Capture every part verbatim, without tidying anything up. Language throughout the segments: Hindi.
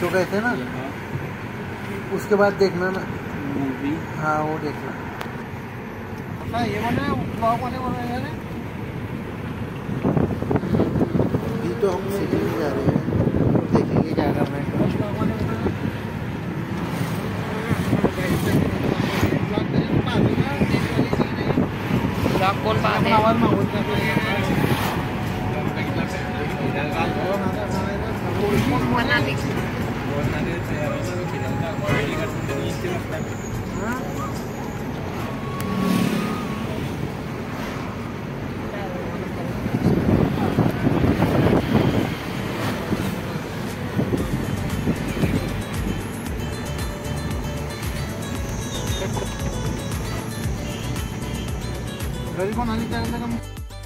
परसों गए थे ना, उसके बाद देखना ना मूवी। हाँ वो देखना। ये बना ब्लॉग वाले बोल रहे हैं। अभी तो हम सीखने जा रहे हैं, देखेंगे क्या करना है। ब्लॉग कौन पाहते हैं? घरी कोण आली त्यानंतर का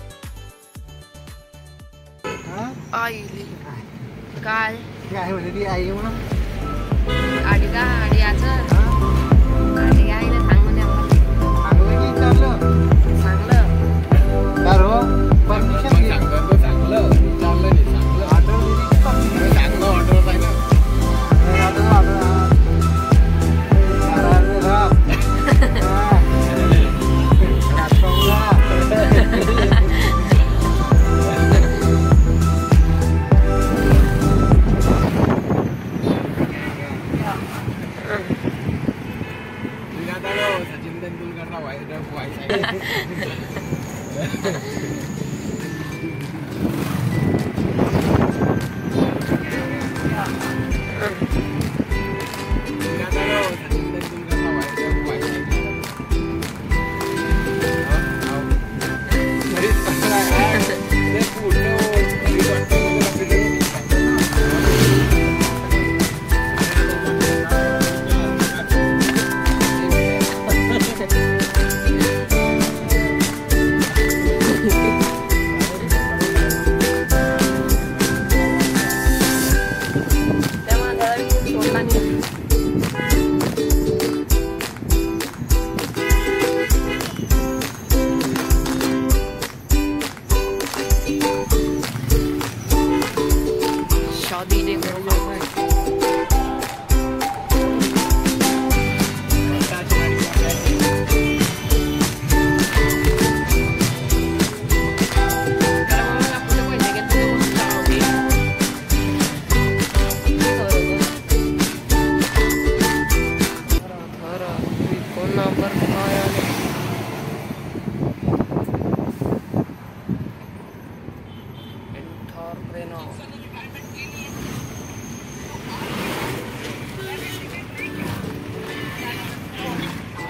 आई काय काय म्हणजे ती आई म्हणून आडी का आडी याचं आडी आईला सांग म्हणे चांगलं की चाललं सांगलं का रो परमिशन चांगलं तो चांगलं चाललं नाही चांगलं ऑर्डर दिली की परमिशन चांगलं ऑर्डर पाहिजे ऑर्डर ऑर्डर सचिन तेंदुलकरचा वाईट वाईट आहे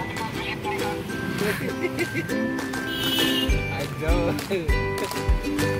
I don't.